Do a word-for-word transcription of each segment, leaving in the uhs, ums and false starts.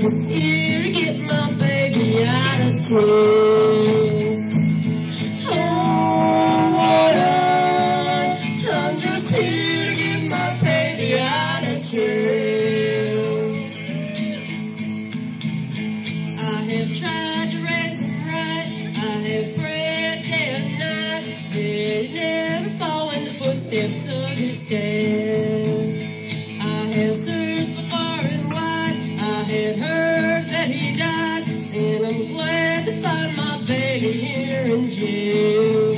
here to get my baby out of jail. Oh, water, I'm just here to get my baby out of jail. I have tried to raise him right, I have prayed day and night, they never fall in the footsteps of his dad. I have searched for far and wide, I had heard that he died, and I'm glad to find my baby here in jail.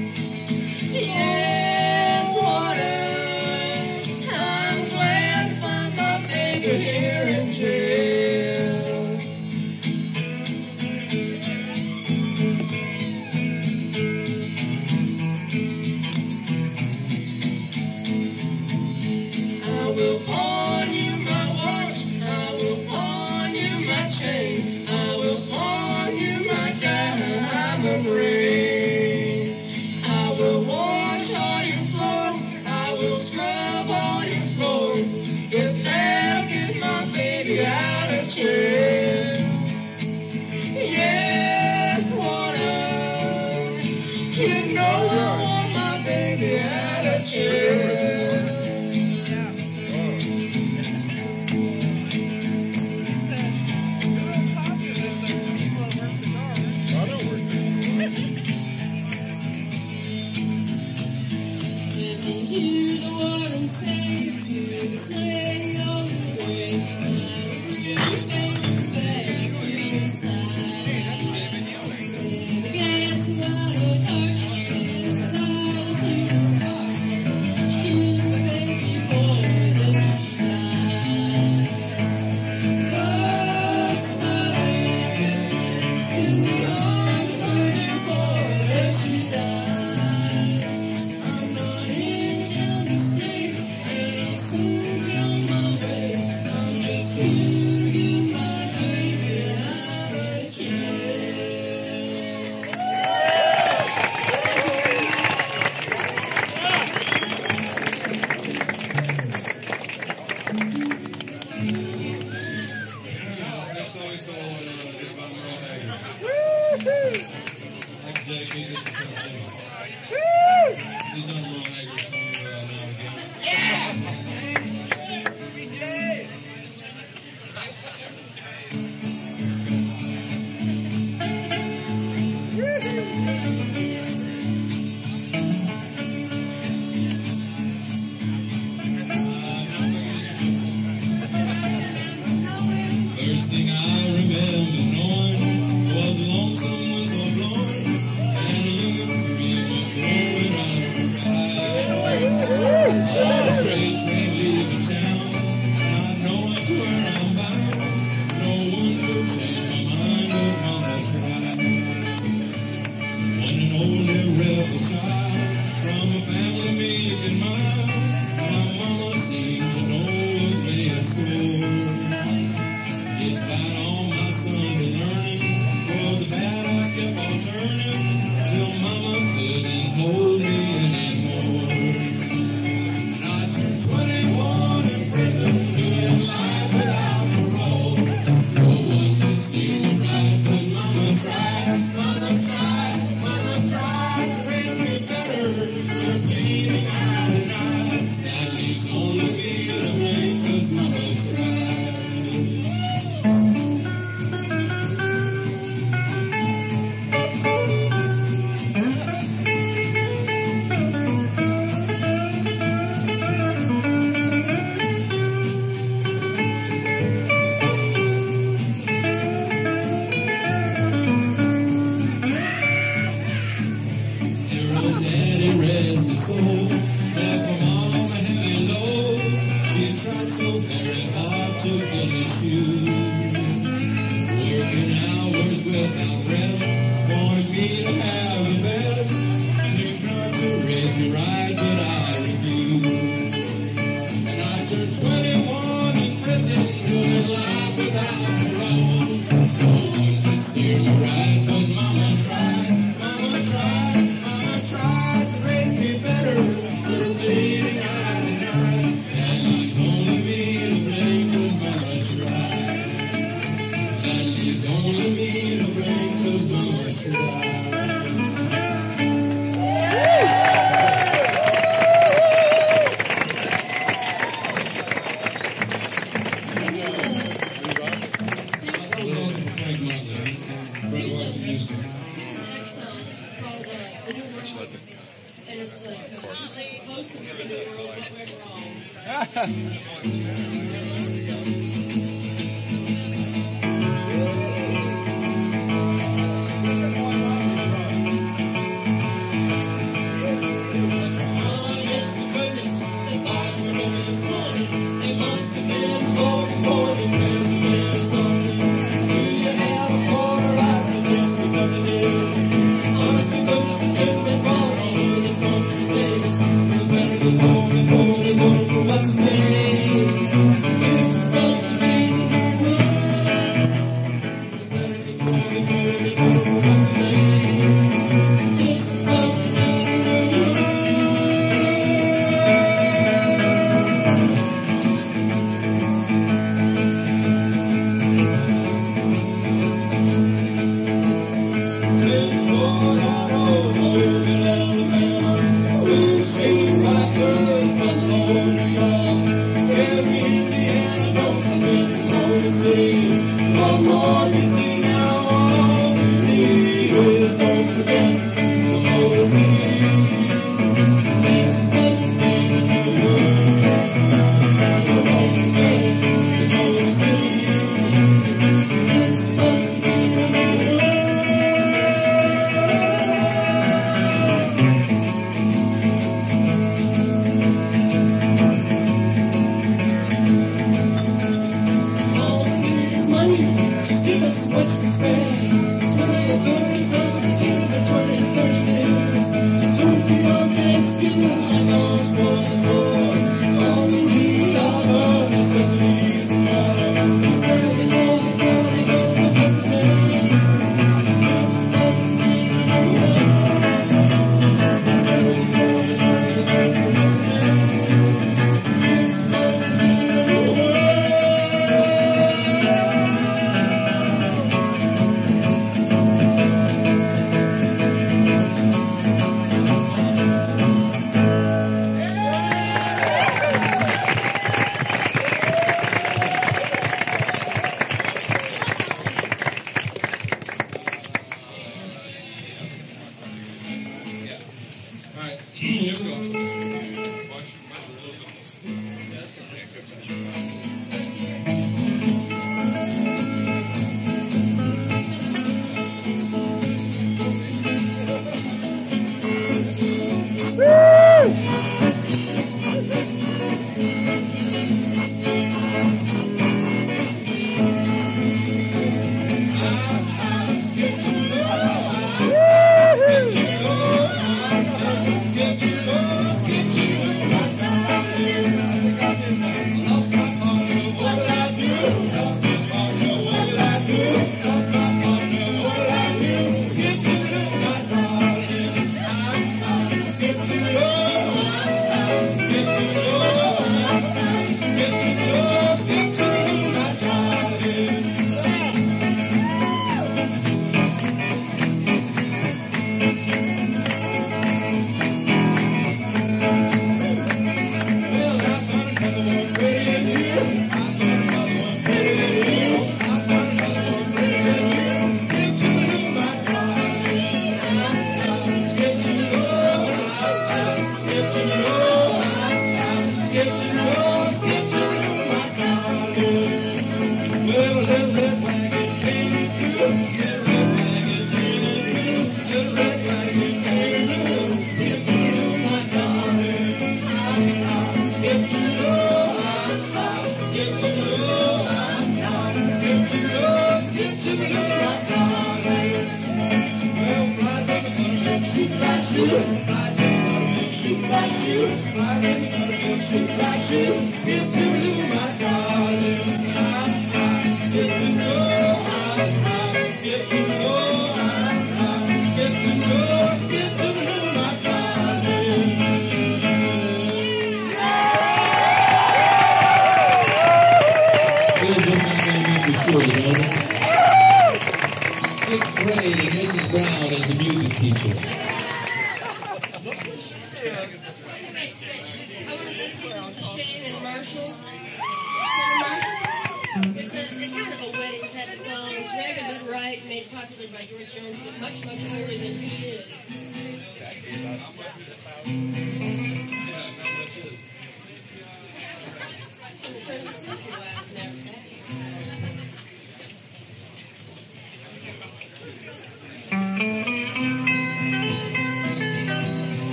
Yes, water, I'm glad to find my baby here in jail. I will pawn you my watch, I will pawn you my chain, I will pawn you my diamond ring. I will wash all your floors, I will scrub all your floors, if that'll get my baby out of jail. Yes, water, you know I want my baby out of jail. Hear the warden say, to the sleigh on the way, I'm going back to the side. The gas not a touch, and the all to the heart, to the baby boy that she died. God's fire, in the arms of your boy that she died. I'm not in town to stay, and I'll soon be on my way. I'm just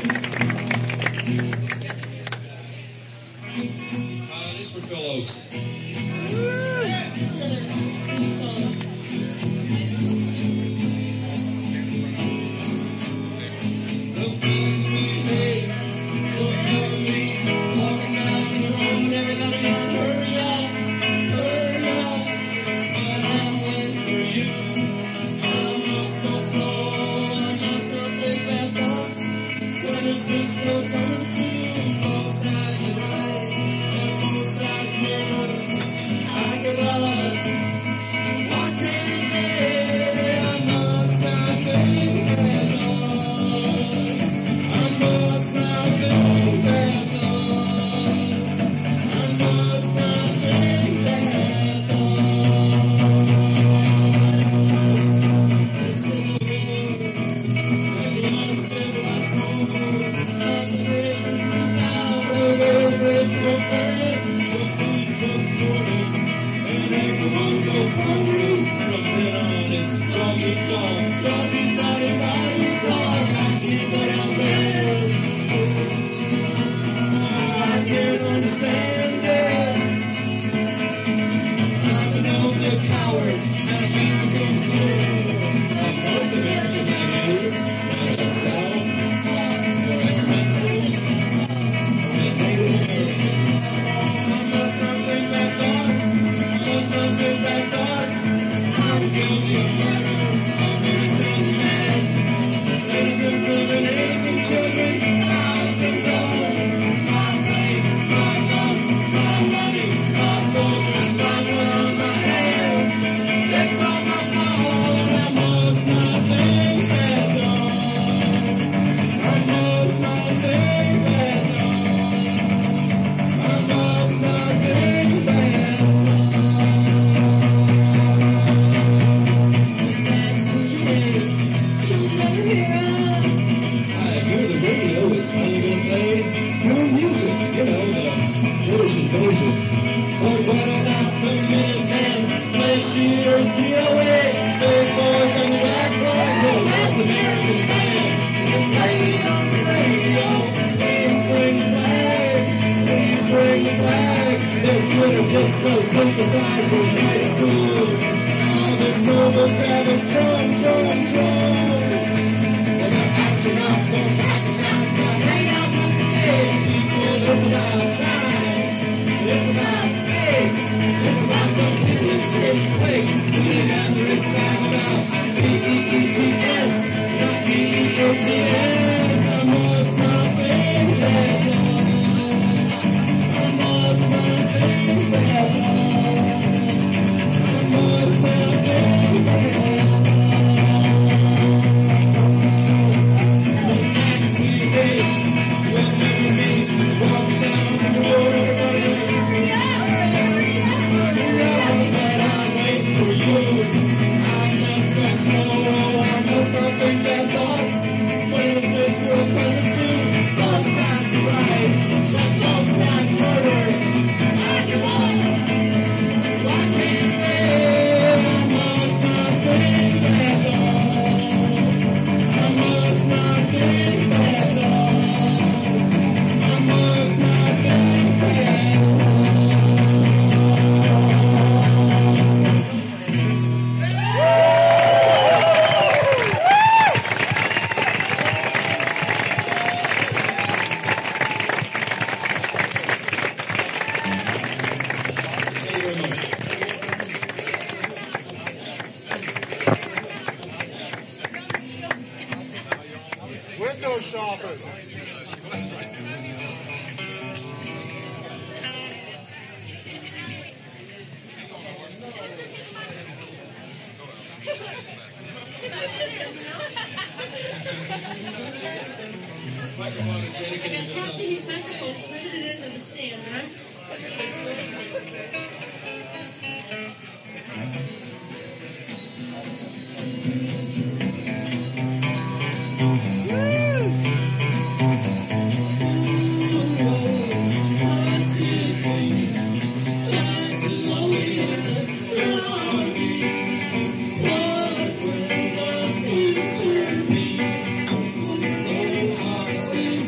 Thank you.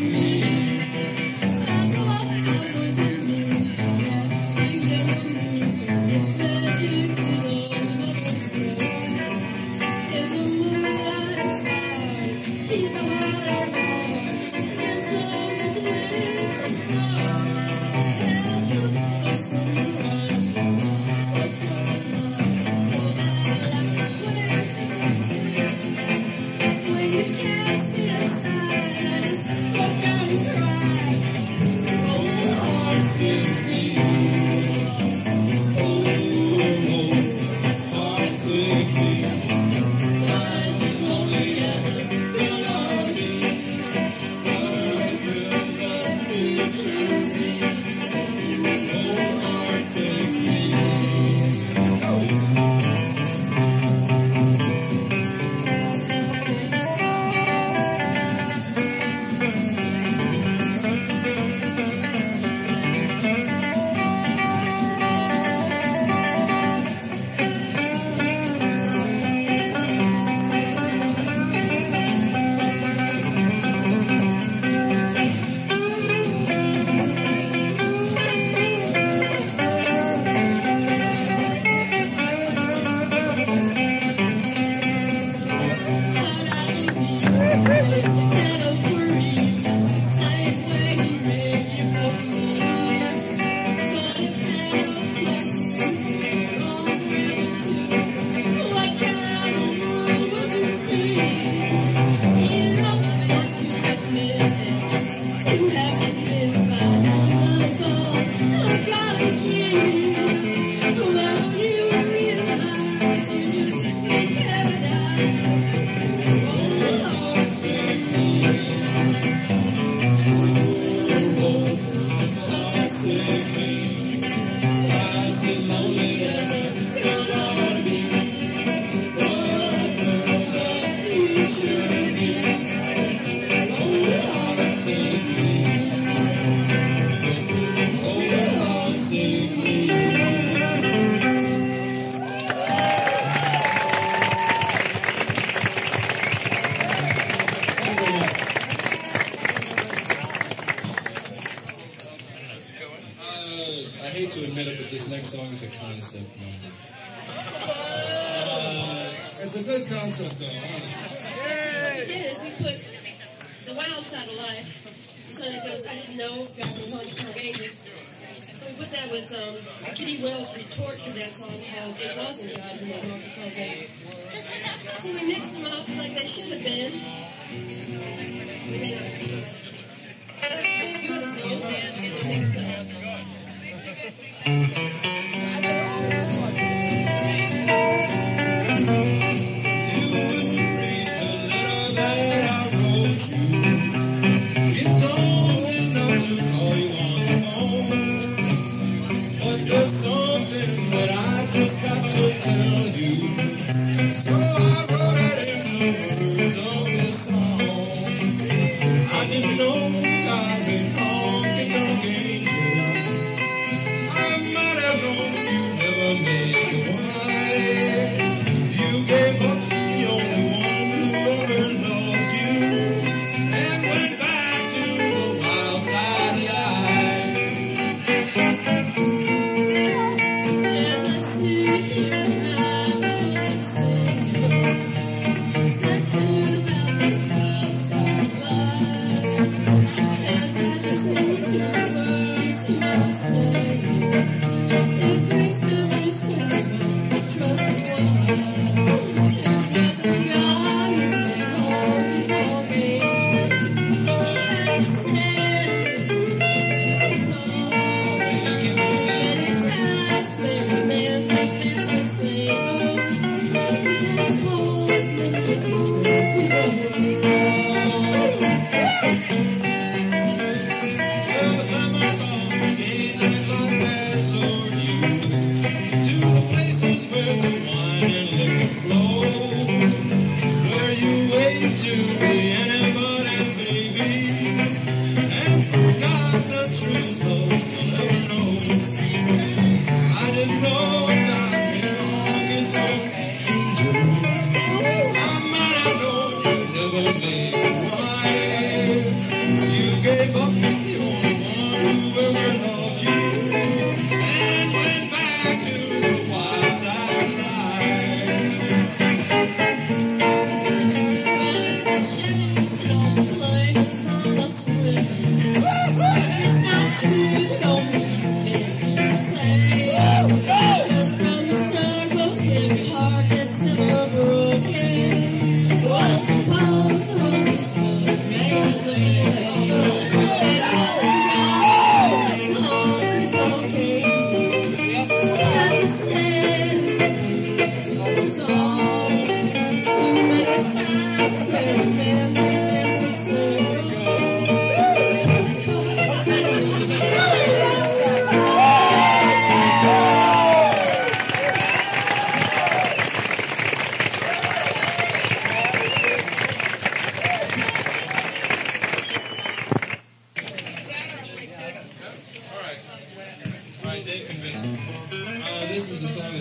It's not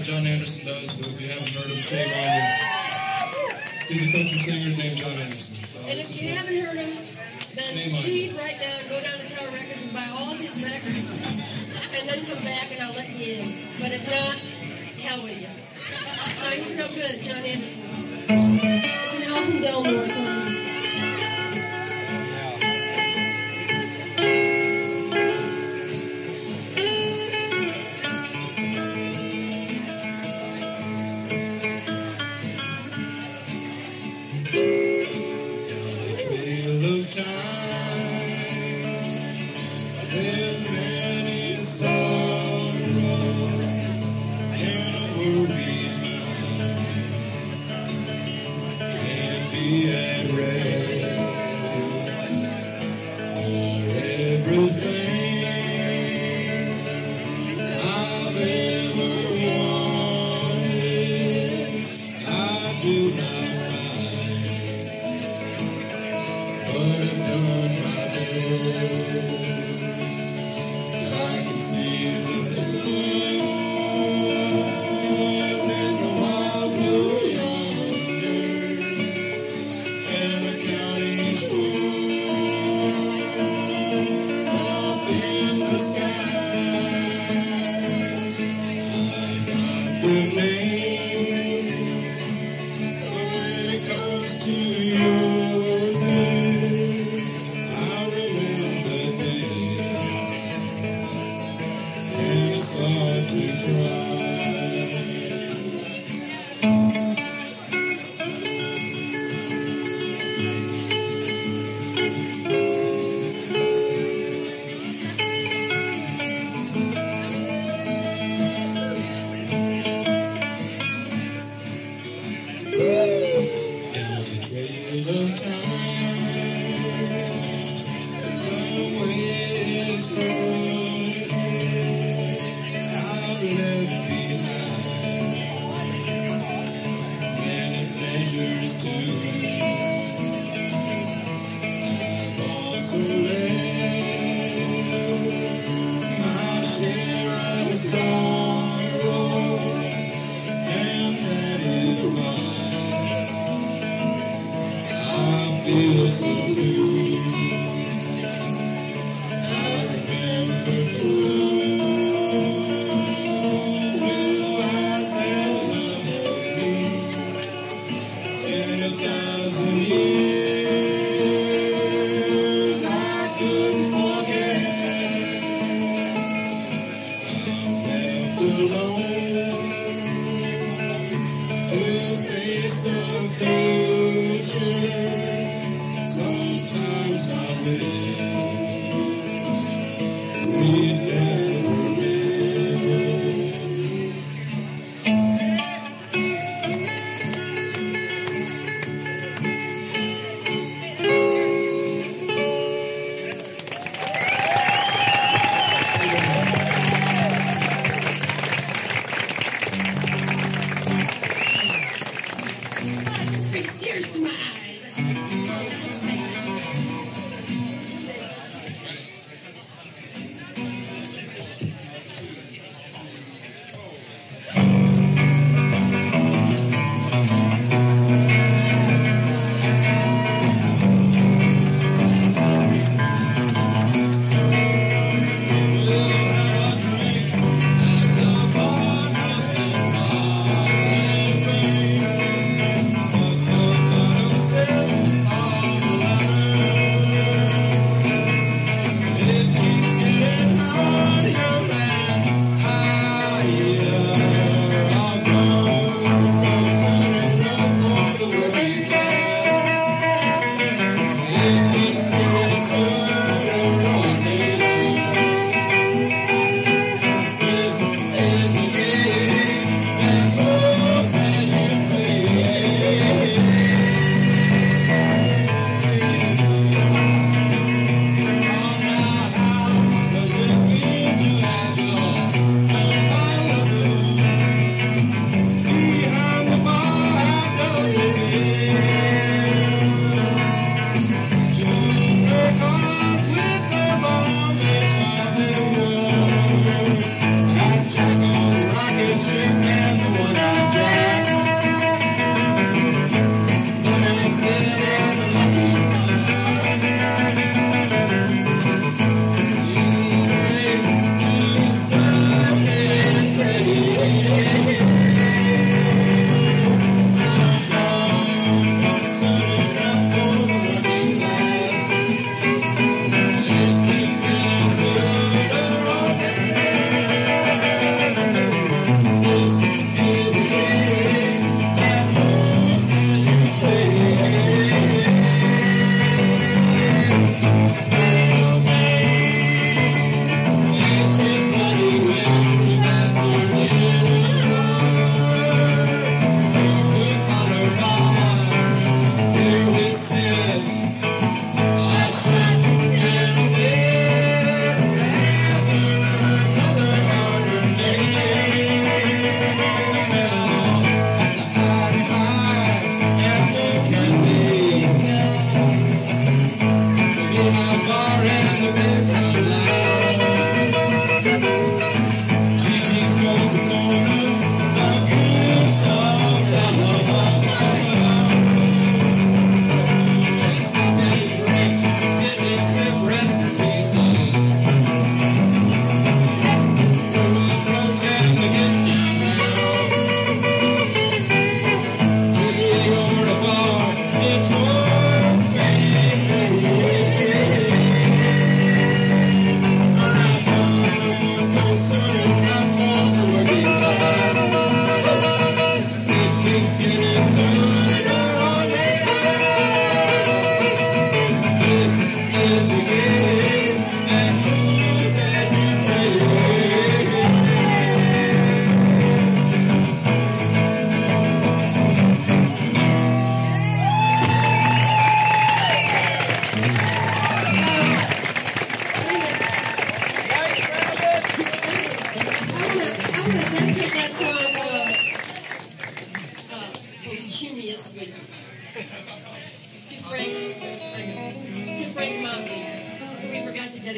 John Anderson does, but if you haven't heard him, shame on you. He's a country singer named John Anderson. So And if you haven't heard him, then please right now go down to Tower Records and buy all his records, and then come back and I'll let you in. But if not, hell with you. I'm so good, John Anderson. It's an Alton Delmore song.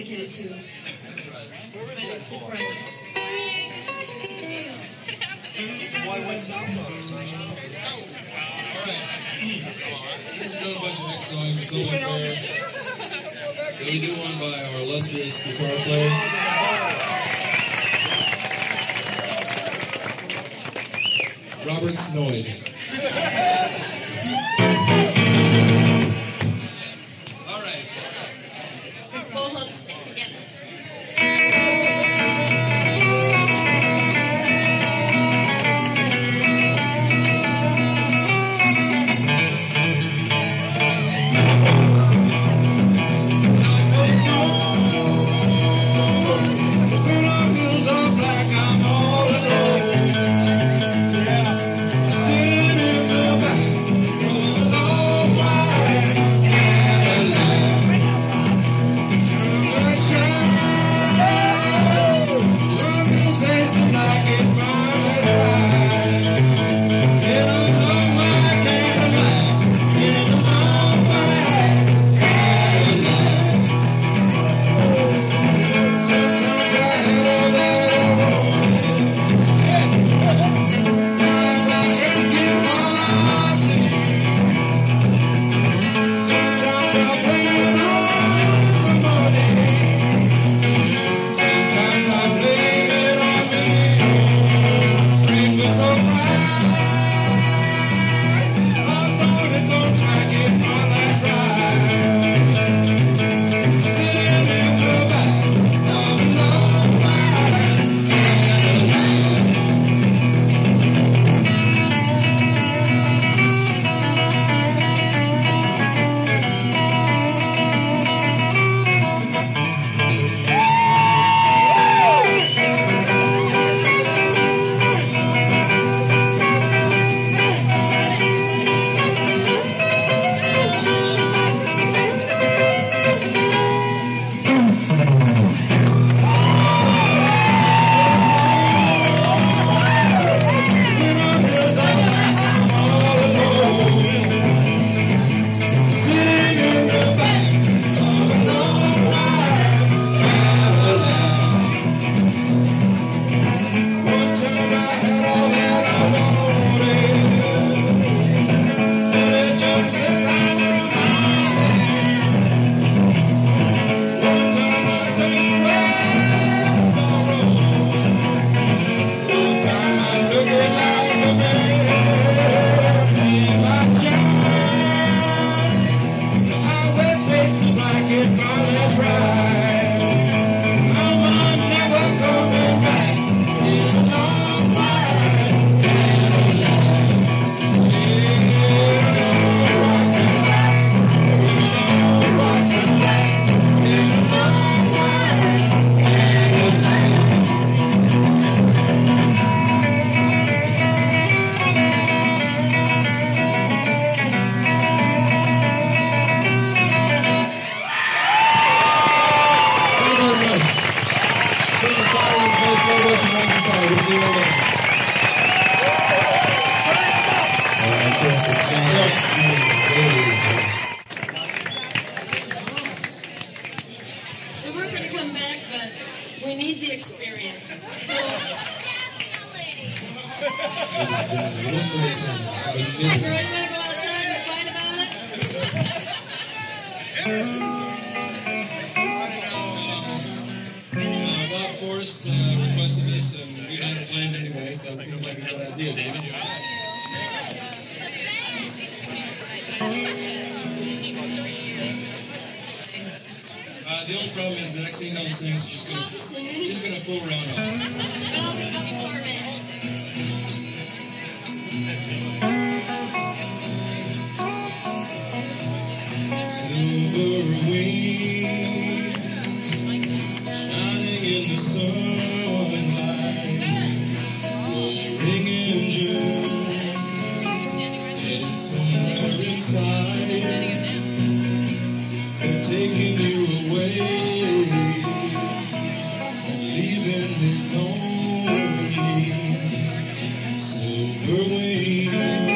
dedicated to the friends. Why West South Brothers? All right. We're doing a bunch of next songs. It's only fair that we do one by our illustrious guitar player. Robert Snoid. All right. Both of them stick together. We need the experience. Bob Forrest uh, requested this, and we had it planned anyway, so it seems like a good idea, David. Uh, the only problem is the next thing I'll sing is just gonna, just gonna fool around on us. Silver wings shining in the sunlight, ringing in June, headed somewhere inside, and taking you away, leaving me lonely. Silver wings.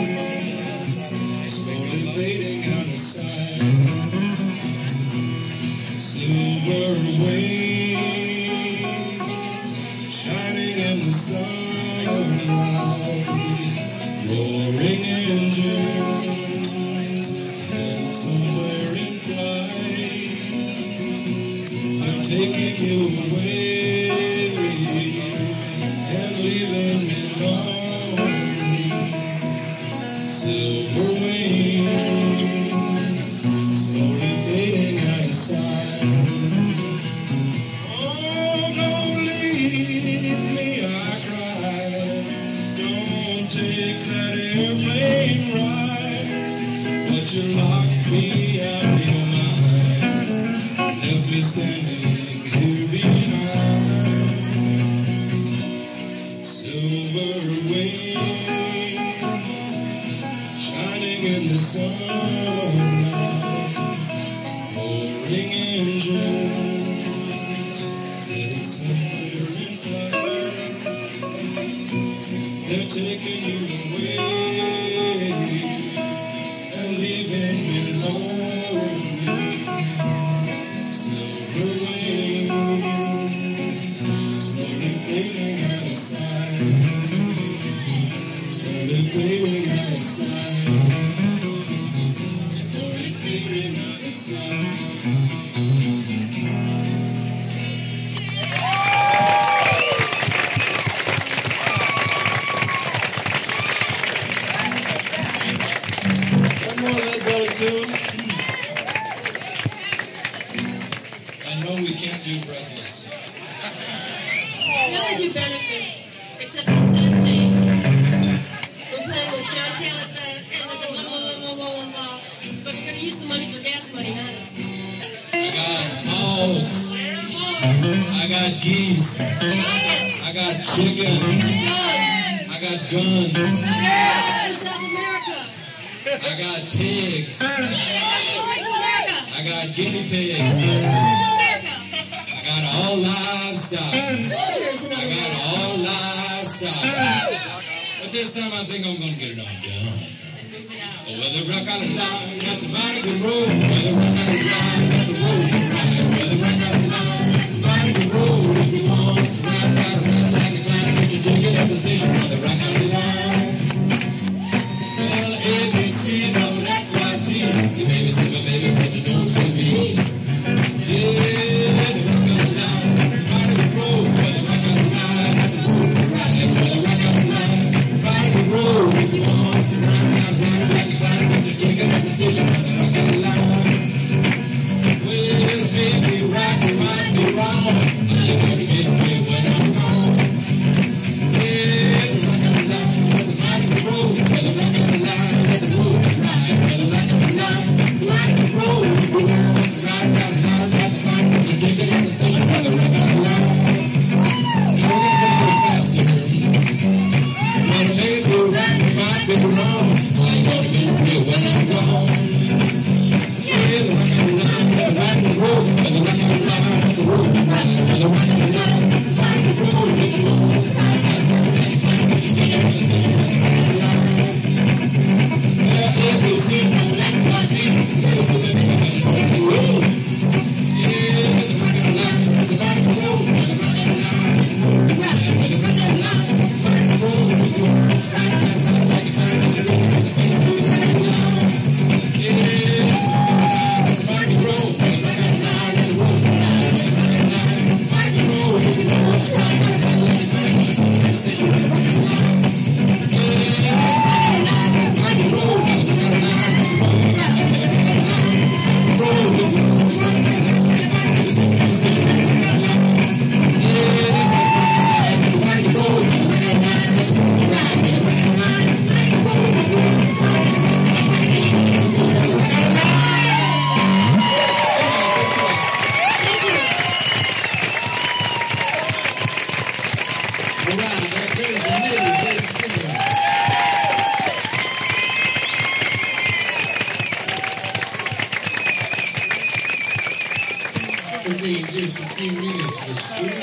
taking you away and leaving me lonely. Silver wings slowly fading outside. Oh, don't leave me, I cried. Don't take that airplane ride. But you locked me out of your mind. Left me standing here behind. Silver wings shining in the sunlight. Roaring engines headed somewhere in flight. They're taking you away and leaving me lonely. Silver wings slowly fading out of sight. Slowly fading out of sight. Slowly fading out of sight. One more Lead Belly tune. I know we can't do Breathless. We only do benefits, except for Sunday. We're playing with John Taylor at the end of the blah, blah, blah, blah, blah, blah. But we're going to use the money for gas money, huh? I got hogs. I got geese. Rockets. I got chickens. Guns. I got guns. Yes, South America. I got pigs. North America. I got guinea pigs. South America. I got all livestock. Soldiers in I other got words. all livestock. But this time I think I'm going to get it on done. Oh, well, the rock on the line, that's a mighty good road. Well, the rock on the line, that's a road to ride. Well, the rock on the line, that's a mighty good road. If you want to ride, ride, ride like a clown, get your ticket and position. Well, the rock on the line. Well, A, B, C, double X, Y, Z. You baby, see my baby, but you don't see me. Yeah, the rock on the line, mighty good road. Well, the rock on the line, that's a road to ride. Well, the rock on the line, mighty good road. If you want to ride, ride, ride like a clown, get your ticket and position. Well, the rock on the line. Well, maybe right, you might be wrong. You can miss me when I'm gone. Yeah, the rock on the line, that's a mighty good road. Well, the rock on the line, that's a road to ride. Well, the rock on the line, mighty good road. If you want to ride, ride, ride like a clown, get your ticket and position. Well, the rock on the line. You don't go faster. Well, maybe right, you might be wrong. Well, you gonna miss me when I'm gone. Yeah, the rock on the line, that's a mighty good road. Well, the rock on the line, that's a road to ride. Well, the rock on the line, mighty good road. If you want to ride, ride, ride like a clown, get your ticket and position. Well, the rock on the line. Well, A, B, C, double X, Y, Z. You baby, see my baby, but you don't see me. Yeah, the rock on the line, that's a mighty good road. Well, the rock on the line, that's a road to ride. Well, the rock on the line, mighty good road. If you want to ride, ride, ride like a clown, get your ticket and position. Well, the rock on the line. Yeah, that's a mighty good road. Well, the rock on the line, that's a road to ride. Well, the rock on the line, mighty good road. If you want to ride, ride, ride like a clown, get your ticket and position. Well, the rock on the line. Just a few minutes to speak.